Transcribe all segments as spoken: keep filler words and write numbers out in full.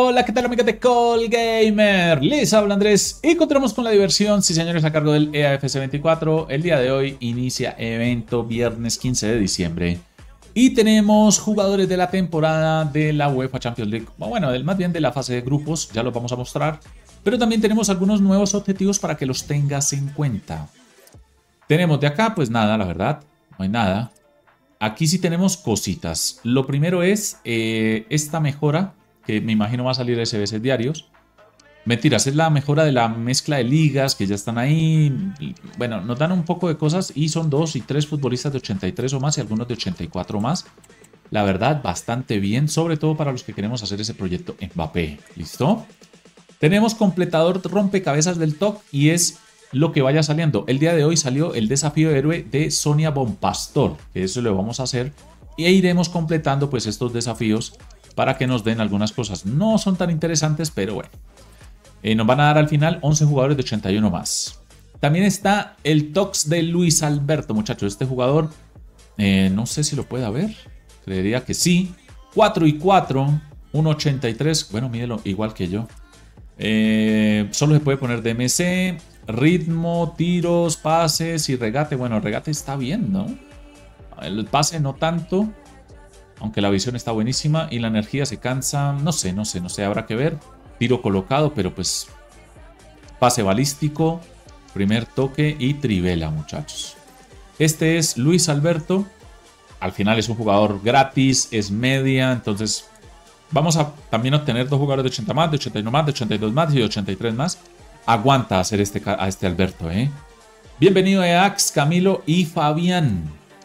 Hola, ¿qué tal amigos de Colgamer? Les habla Andrés y continuamos con la diversión, sí señores, a cargo del E A F C veinticuatro. El día de hoy inicia evento viernes quince de diciembre y tenemos jugadores de la temporada de la UEFA Champions League, bueno, del, más bien de la fase de grupos, ya los vamos a mostrar, pero también tenemos algunos nuevos objetivos para que los tengas en cuenta. Tenemos de acá, pues nada, la verdad, no hay nada. Aquí sí tenemos cositas. Lo primero es eh, esta mejora, que me imagino va a salir S B C diarios. Mentiras, es la mejora de la mezcla de ligas que ya están ahí. Bueno, nos dan un poco de cosas y son dos y tres futbolistas de ochenta y tres o más y algunos de ochenta y cuatro más. La verdad, bastante bien, sobre todo para los que queremos hacer ese proyecto Mbappé. ¿Listo? Tenemos completador rompecabezas del T O C y es lo que vaya saliendo. El día de hoy salió el desafío de héroe de Sonia Bonpastor, que eso lo vamos a hacer e iremos completando pues estos desafíos para que nos den algunas cosas. No son tan interesantes, pero bueno. Eh, nos van a dar al final once jugadores de ochenta y uno más. También está el T O X de Luis Alberto, muchachos. Este jugador, eh, no sé si lo puede ver. Creería que sí. cuatro y cuatro, uno ochenta y tres. Bueno, mídelo igual que yo. Eh, solo se puede poner D M C, ritmo, tiros, pases y regate. Bueno, el regate está bien, ¿no? El pase no tanto, aunque la visión está buenísima y la energía se cansa. No sé, no sé, no sé, habrá que ver. Tiro colocado, pero pues pase balístico, primer toque y trivela, muchachos. Este es Luis Alberto. Al final es un jugador gratis, es media, entonces vamos a también obtener dos jugadores de ochenta más, de ochenta y uno más, de ochenta y dos más y de ochenta y tres más. Aguanta hacer este, a este Alberto, ¿eh? Bienvenido a Ax, Camilo y Fabián.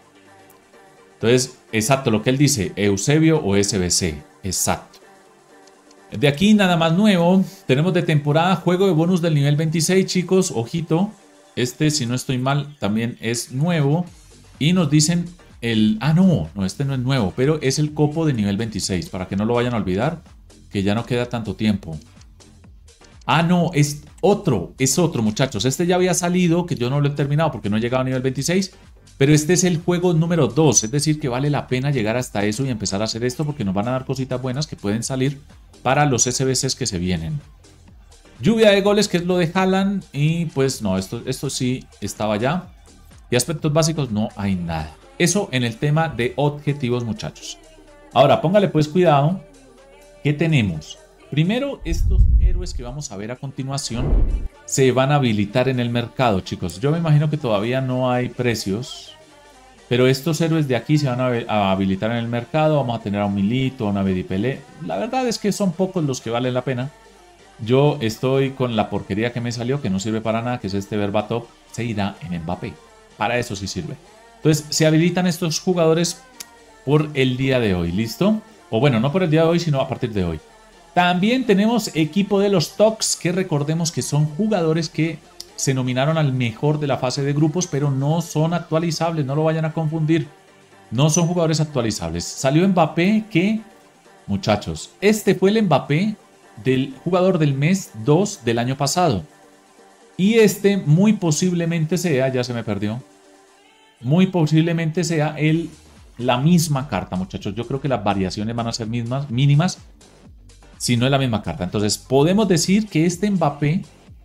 Entonces, exacto, lo que él dice, Eusebio o S B C. Exacto. De aquí nada más nuevo. Tenemos de temporada juego de bonus del nivel veintiséis, chicos. Ojito. Este, si no estoy mal, también es nuevo. Y nos dicen el... Ah, no, no, este no es nuevo, pero es el copo de nivel veintiséis. Para que no lo vayan a olvidar, que ya no queda tanto tiempo. Ah, no, es otro, es otro, muchachos. Este ya había salido, que yo no lo he terminado porque no he llegado a nivel veintiséis. Pero este es el juego número dos, es decir, que vale la pena llegar hasta eso y empezar a hacer esto porque nos van a dar cositas buenas que pueden salir para los S B Cs que se vienen. Lluvia de goles, que es lo de Haaland, y pues no, esto, esto sí estaba ya. Y aspectos básicos no hay nada. Eso en el tema de objetivos, muchachos. Ahora, póngale pues cuidado. ¿Qué tenemos? Primero, estos héroes que vamos a ver a continuación se van a habilitar en el mercado, chicos. Yo me imagino que todavía no hay precios, pero estos héroes de aquí se van a habilitar en el mercado. Vamos a tener a un Milito, a una Bedipelé. La verdad es que son pocos los que valen la pena. Yo estoy con la porquería que me salió, que no sirve para nada, que es este Berbatov. Se irá en Mbappé. Para eso sí sirve. Entonces, se habilitan estos jugadores por el día de hoy, ¿listo? O bueno, no por el día de hoy, sino a partir de hoy. También tenemos equipo de los T O Cs, que recordemos que son jugadores que se nominaron al mejor de la fase de grupos, pero no son actualizables, no lo vayan a confundir. No son jugadores actualizables. Salió Mbappé que, muchachos, este fue el Mbappé del jugador del mes dos del año pasado. Y este muy posiblemente sea, ya se me perdió, muy posiblemente sea el, la misma carta, muchachos. Yo creo que las variaciones van a ser mismas, mínimas. Si no es la misma carta. Entonces podemos decir que este Mbappé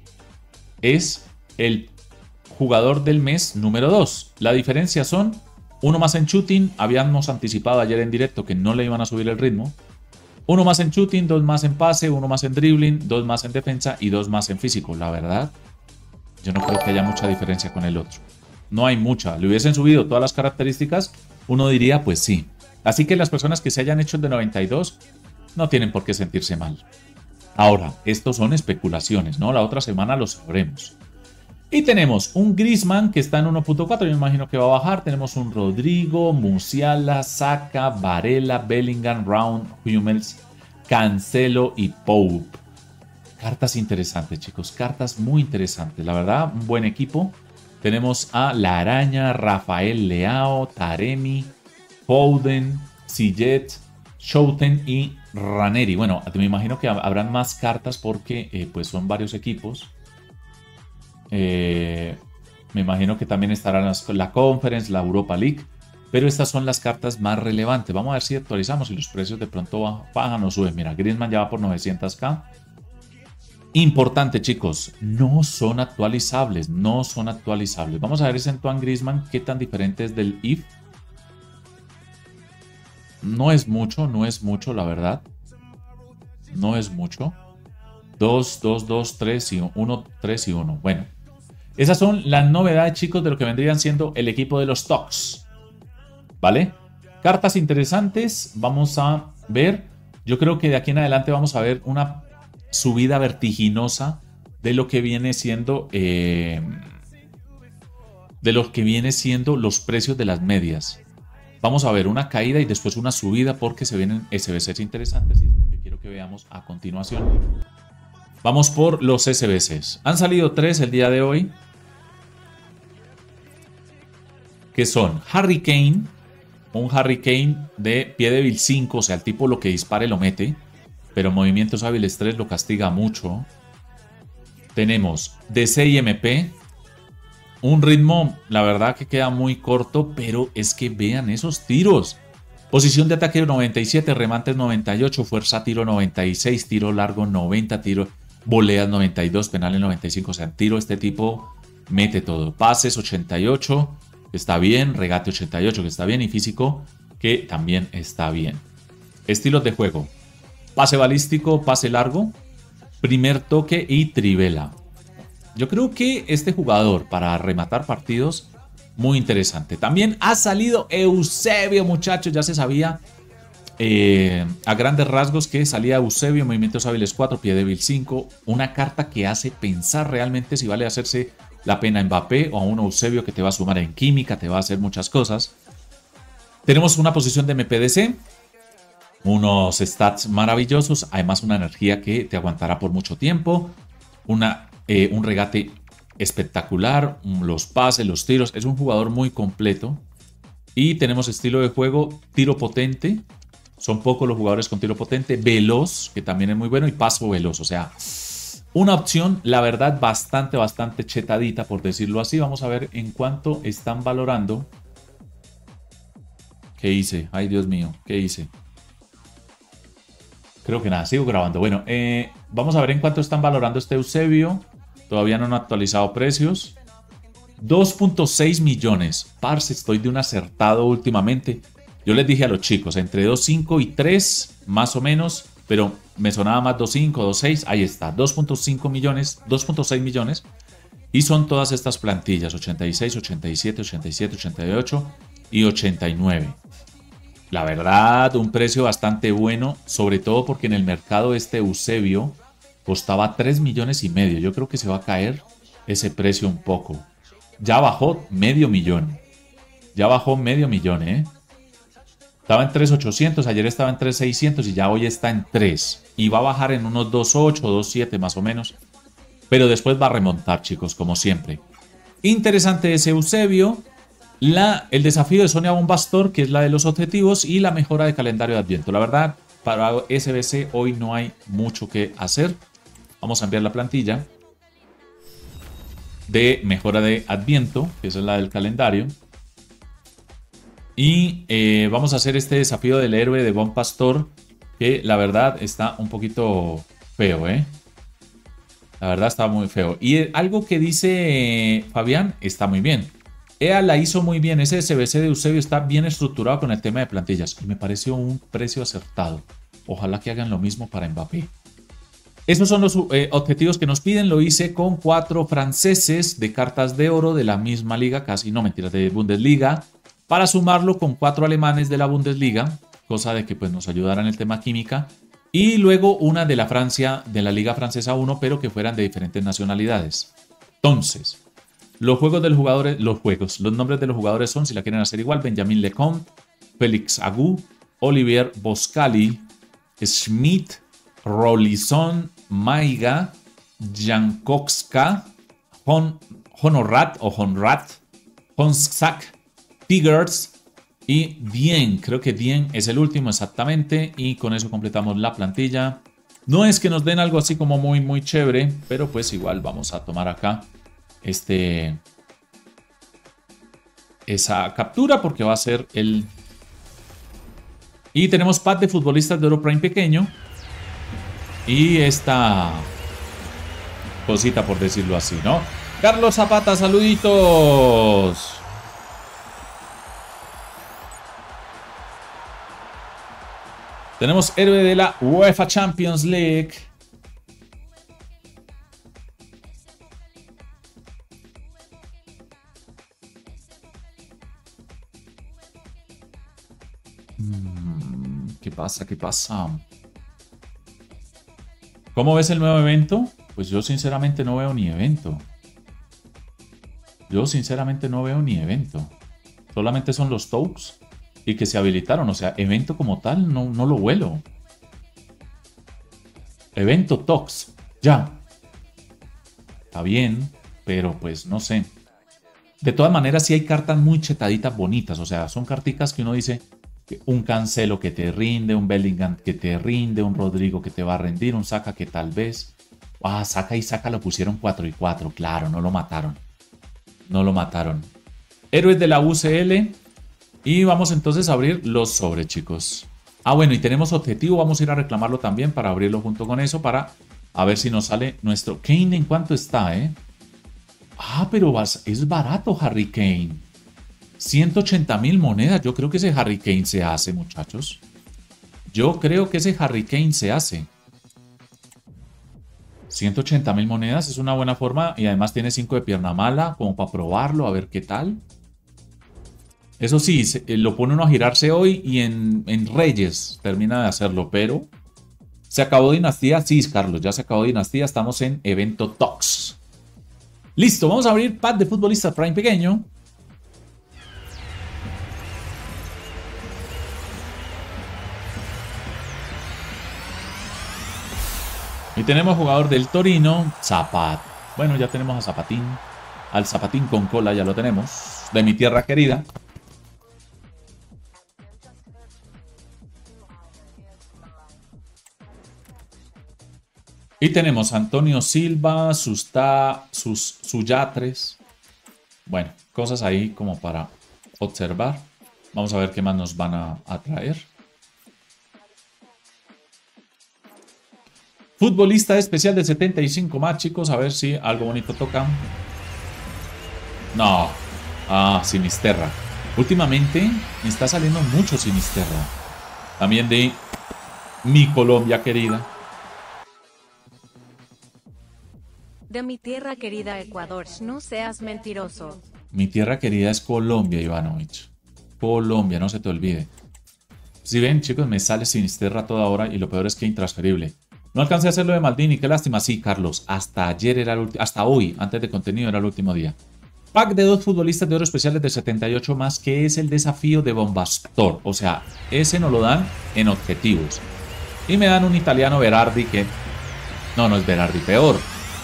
es el jugador del mes número dos. La diferencia son uno más en shooting. Habíamos anticipado ayer en directo que no le iban a subir el ritmo. Uno más en shooting, dos más en pase, uno más en dribbling, dos más en defensa y dos más en físico. La verdad, yo no creo que haya mucha diferencia con el otro. No hay mucha. Le hubiesen subido todas las características, uno diría pues sí. Así que las personas que se hayan hecho el de noventa y dos... no tienen por qué sentirse mal. Ahora, estos son especulaciones, ¿no? La otra semana lo sabremos. Y tenemos un Griezmann que está en uno punto cuatro, yo me imagino que va a bajar. Tenemos un Rodrigo, Musiala, Saka, Varela, Bellingham, Round, Hummels, Cancelo y Pope. Cartas interesantes, chicos, cartas muy interesantes. La verdad, un buen equipo. Tenemos a La Araña, Rafael Leao, Taremi, Foden, Sillet, Schouten y Raneri. Bueno, me imagino que habrán más cartas porque eh, pues son varios equipos. Eh, me imagino que también estarán las, la Conference, la Europa League. pero estas son las cartas más relevantes. Vamos a ver si actualizamos y los precios de pronto bajan o suben. Mira, Griezmann ya va por novecientos K. Importante, chicos, no son actualizables, no son actualizables. Vamos a ver ese Antoine Griezmann, qué tan diferente es del I F. No es mucho, no es mucho, la verdad. No es mucho. dos, dos, dos, tres y uno, tres y uno. Bueno, esas son las novedades, chicos, de lo que vendrían siendo el equipo de los Tocs. ¿Vale? Cartas interesantes, vamos a ver. Yo creo que de aquí en adelante vamos a ver una subida vertiginosa de lo que viene siendo eh, de lo que viene siendo los precios de las medias. Vamos a ver una caída y después una subida porque se vienen S B Cs interesantes y es lo que quiero que veamos a continuación. Vamos por los S B Cs. Han salido tres el día de hoy, que son Harry Kane, un Harry Kane de pie débil cinco, o sea, el tipo lo que dispare lo mete, pero movimientos hábiles tres lo castiga mucho. Tenemos D C y M P. Un ritmo, la verdad que queda muy corto, pero es que vean esos tiros. Posición de ataque noventa y siete, remates noventa y ocho, fuerza tiro noventa y seis, tiro largo noventa, tiro, voleas noventa y dos, penales noventa y cinco. O sea, tiro este tipo mete todo. Pases ochenta y ocho, que está bien. Regate ochenta y ocho, que está bien. Y físico, que también está bien. Estilos de juego. Pase balístico, pase largo, primer toque y trivela. Yo creo que este jugador para rematar partidos, muy interesante. También ha salido Eusebio, muchachos, ya se sabía eh, a grandes rasgos que salía Eusebio, movimientos hábiles cuatro, pie débil cinco. Una carta que hace pensar realmente si vale hacerse la pena a Mbappé o a un Eusebio que te va a sumar en química, te va a hacer muchas cosas. Tenemos una posición de M P D C. Unos stats maravillosos, además una energía que te aguantará por mucho tiempo, una, eh, un regate espectacular, los pases, los tiros, es un jugador muy completo. Y tenemos estilo de juego, tiro potente, son pocos los jugadores con tiro potente, veloz, que también es muy bueno, y paso veloz, o sea, una opción, la verdad, bastante, bastante chetadita, por decirlo así. Vamos a ver en cuánto están valorando. ¿Qué hice? Ay, Dios mío, ¿qué hice? Creo que nada, sigo grabando. Bueno, eh, vamos a ver en cuánto están valorando este Eusebio. Todavía no han actualizado precios. dos punto seis millones. Parce, estoy de un acertado últimamente. Yo les dije a los chicos, entre dos punto cinco y tres, más o menos. Pero me sonaba más dos punto cinco, dos punto seis. Ahí está, dos punto cinco millones, dos punto seis millones. Y son todas estas plantillas, ochenta y seis, ochenta y siete, ochenta y siete, ochenta y ocho y ochenta y nueve. La verdad, un precio bastante bueno, sobre todo porque en el mercado este Eusebio costaba tres millones y medio. Yo creo que se va a caer ese precio un poco. Ya bajó medio millón. Ya bajó medio millón, ¿eh? Estaba en tres mil ochocientos, ayer estaba en tres mil seiscientos y ya hoy está en tres. Y va a bajar en unos dos punto ocho, dos punto siete más o menos. Pero después va a remontar, chicos, como siempre. Interesante ese Eusebio. La, el desafío de Sonia Bombastor, que es la de los objetivos, y la mejora de calendario de Adviento. La verdad, para S B C hoy no hay mucho que hacer. Vamos a enviar la plantilla de mejora de Adviento, que esa es la del calendario. Y eh, vamos a hacer este desafío del héroe de Bombastor, que la verdad está un poquito feo, ¿eh? La verdad está muy feo. Y algo que dice Fabián está muy bien. E A la hizo muy bien. Ese S B C de Eusebio está bien estructurado con el tema de plantillas. Y me pareció un precio acertado. Ojalá que hagan lo mismo para Mbappé. Esos son los eh, objetivos que nos piden. Lo hice con cuatro franceses de cartas de oro de la misma liga. Casi, no mentiras, de Bundesliga. Para sumarlo con cuatro alemanes de la Bundesliga. Cosa de que pues, nos ayudaran en el tema química. Y luego una de la Francia, de la Liga Francesa uno, pero que fueran de diferentes nacionalidades. Entonces... Los juegos del jugador, los juegos, los nombres de los jugadores son, si la quieren hacer igual, Benjamin Lecomte, Félix Agu, Olivier Boscali, Schmidt, Rolison, Maiga, Jankowska, Hon, Honorat o Honrat, Honsak, Tigers y Dien. Creo que Dien es el último exactamente y con eso completamos la plantilla. No es que nos den algo así como muy muy chévere, pero pues igual vamos a tomar acá este, esa captura porque va a ser el... Y tenemos pack de futbolistas de Oro Prime pequeño. Y esta cosita, por decirlo así, ¿no? Carlos Zapata, saluditos. Tenemos héroe de la UEFA Champions League. ¿Qué pasa? ¿Qué pasa? ¿Cómo ves el nuevo evento? Pues yo sinceramente no veo ni evento. Yo sinceramente no veo ni evento. Solamente son los tokens y que se habilitaron. O sea, evento como tal no, no lo huelo. Evento Tox. Ya. Está bien, pero pues no sé. De todas maneras sí hay cartas muy chetaditas bonitas. O sea, son carticas que uno dice... Un Cancelo que te rinde, un Bellingham que te rinde, un Rodrigo que te va a rendir, un Saka que tal vez... Ah, Saka y Saka lo pusieron cuatro y cuatro, claro, no lo mataron. No lo mataron. Héroes de la U C L. Y vamos entonces a abrir los sobres, chicos. Ah, bueno, y tenemos objetivo, vamos a ir a reclamarlo también para abrirlo junto con eso, para a ver si nos sale nuestro... Kane, ¿en cuánto está, eh? Ah, pero es barato Harry Kane. ciento ochenta mil monedas. Yo creo que ese Harry Kane se hace, muchachos. Yo creo que ese Harry Kane se hace. ciento ochenta mil monedas es una buena forma. Y además tiene cinco de pierna mala. Como para probarlo, a ver qué tal. Eso sí, se, lo pone uno a girarse hoy. Y en, en Reyes termina de hacerlo. Pero se acabó Dinastía. Sí, Carlos, ya se acabó Dinastía. Estamos en evento Tox. Listo, vamos a abrir pack de futbolistas Prime pequeño. Y tenemos jugador del Torino, Zapat. Bueno, ya tenemos a Zapatín. Al Zapatín con cola ya lo tenemos. De mi tierra querida. Y tenemos a Antonio Silva, Susta, sus Suyatres. Bueno, cosas ahí como para observar. Vamos a ver qué más nos van a, a traer. Futbolista especial de setenta y cinco más, chicos. A ver si algo bonito toca. No. Ah, Sinisterra. Últimamente me está saliendo mucho Sinisterra. También de mi Colombia querida. De mi tierra querida Ecuador, no seas mentiroso. Mi tierra querida es Colombia, Ivanovich. Colombia, no se te olvide. Si ven, chicos, me sale Sinisterra toda hora y lo peor es que intransferible. No alcancé a hacerlo de Maldini, qué lástima. Sí, Carlos, hasta ayer era el último, hasta hoy, antes de contenido, era el último día. Pack de dos futbolistas de oro especiales de setenta y ocho más, que es el desafío de Bombastor. O sea, ese nos lo dan en objetivos. Y me dan un italiano Berardi que... No, no es Berardi, peor.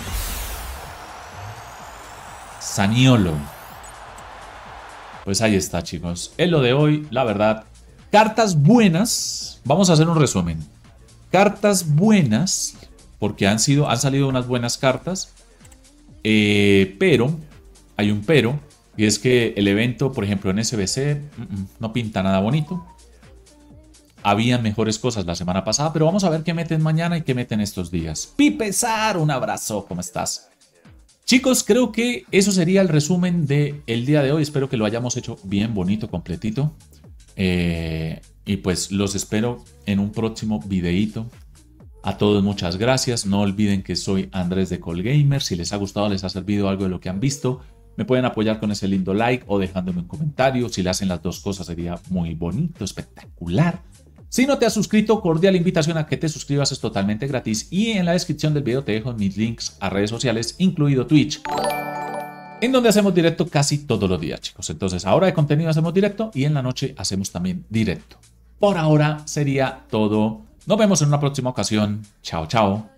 Zaniolo. Pues ahí está, chicos. Es lo de hoy, la verdad. Cartas buenas. Vamos a hacer un resumen. Cartas buenas, porque han, sido, han salido unas buenas cartas, eh, pero, hay un pero, y es que el evento, por ejemplo, en S B C, no pinta nada bonito. Había mejores cosas la semana pasada, pero vamos a ver qué meten mañana y qué meten estos días. Pipesar, un abrazo, ¿cómo estás? Chicos, creo que eso sería el resumen del día de hoy. Espero que lo hayamos hecho bien bonito, completito. Eh, y pues los espero en un próximo videíto. A todos muchas gracias. No olviden que soy Andrés de Colgamer. Si les ha gustado, les ha servido algo de lo que han visto, me pueden apoyar con ese lindo like o dejándome un comentario. Si le hacen las dos cosas sería muy bonito, espectacular. Si no te has suscrito, cordial invitación a que te suscribas, es totalmente gratis. Y en la descripción del video te dejo mis links a redes sociales, incluido Twitch, en donde hacemos directo casi todos los días, chicos. Entonces, ahora de contenido hacemos directo y en la noche hacemos también directo. Por ahora sería todo. Nos vemos en una próxima ocasión. Chao, chao.